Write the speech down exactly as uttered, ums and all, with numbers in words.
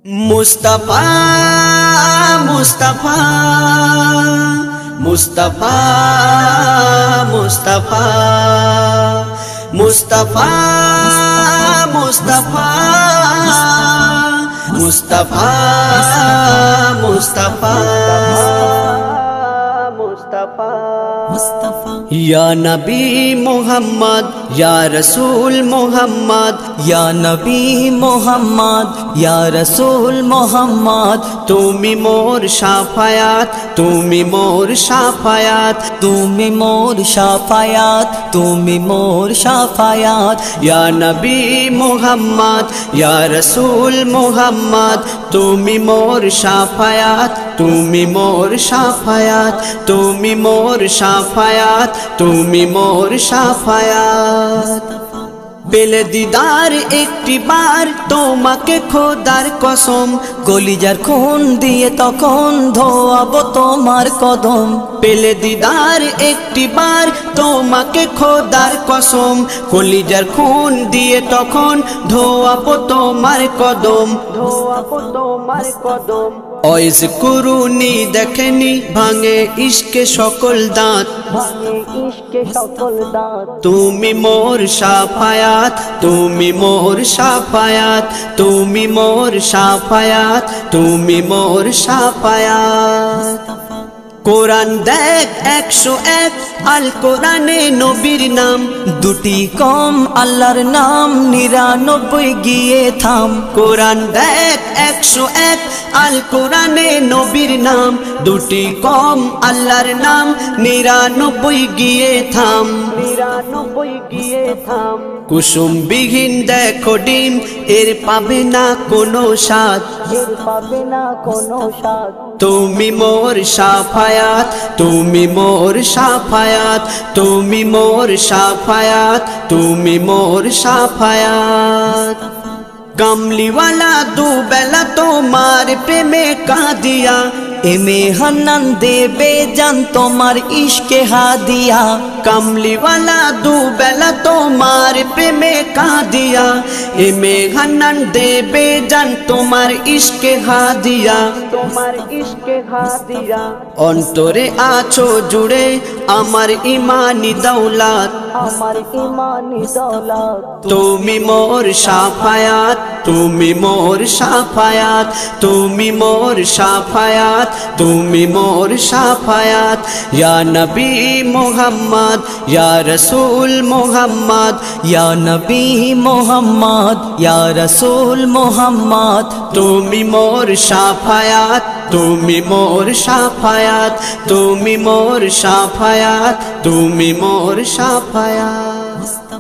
मुस्तफा मुस्तफा मुस्तफा मुस्तफा मुस्तफा मुस्तफा मुस्तफा मुस्तफा मुस्तफा या नबी मोहम्मद या रसूल मोहम्मद या नबी मोहम्मद या रसूल मोहम्मद तुमी मोर शाफायात तुमी मोर शाफायात तुमी मोर शाफायात तुमी मोर शाफायात या नबी मोहम्मद या रसूल मोहम्मद तुमी मोर शाफायात तुमी मोर शाफायात तुमी मोर शाफायात तुमी मोर शाफायात पेले दीदार एकटी बार तोमाके खोदार कसम कलिजार खून दिए तखन धोआबो तोमार कदम पेले दीदार एकटी बार तोमाके खोदार कसम कलिजार खून दिए तखन धोआबो तोमार कदम धोआबो तोमार कदम ओइज कुरुनी देखेनी भांगे इश्के सकल दाँत भांगे इश्के सकल दाँत तुमी मोर शाफायात तुमी मोर शाफायात तुमी मोर शाफायात तुमी मोर शाफायात কোরআন দেখ একশো এক আল কোরআনে নবীর নাম দুটি কম আল্লাহর নাম নিরানব্বই গিয়ে থাম কোরআন দেখ একশো এক আল কোরআনে নবীর নাম দুটি কম আল্লাহর নাম নিরানব্বই গিয়ে থাম নিরানব্বই গিয়ে থাম কুসুম বিহীন দেখো ডিম এর পাবে না কোনো স্বাদ এর পাবে না কোনো স্বাদ তুমি মোর শাফায়াত তুমি মোর শাফায়াত তুমি মোর শাফায়াত তুমি মোর শাফায়াত কামলিওয়ালা দুবেলা তোমার প্রেমে কাঁদিয়া এমে হান্নান দেবে জান তোমার ইশকে হাদিয়া কামলিওয়ালা দুবেলা তোমার প্রেমে কাঁদিয়া এমে হান্নান দেবে জান তোমার ইশকে হাদিয়া তোমার ইশকে হাদিয়া অন্তরে আছো জুড়ে আমার ইমানি দৌলত আমার ইমানি দৌলত তুমি মোর শাফায়াত তুমি মোর শাফায়াত তুমি মোর শাফায়াত তুমি মোর শাফায়াত ইয়া নবী মুহাম্মদ ইয়া রসূল মুহাম্মদ ইয়া নবী মুহাম্মদ ইয়া রসূল মুহাম্মদ তুমি মোর শাফায়াত তুমি মোর শাফায়াত তুমি মোর শাফায়াত তুমি মোর শাফায়াত।